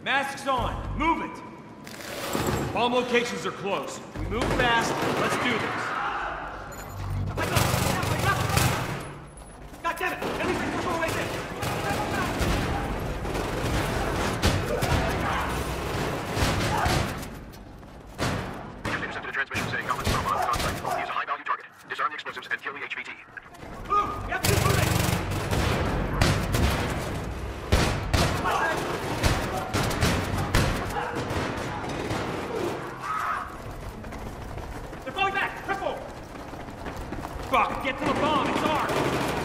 Masks on. Move it. Bomb locations are close. We move fast. Let's do this. God damn it! At least I can away this. Intercepted a transmission saying Alpha Bravo on contact. He is a high-value target. Disarm the explosives and kill the HVT. Move! We have to keep moving! They're falling back! Triple! Fuck! Get to the bomb! It's ours!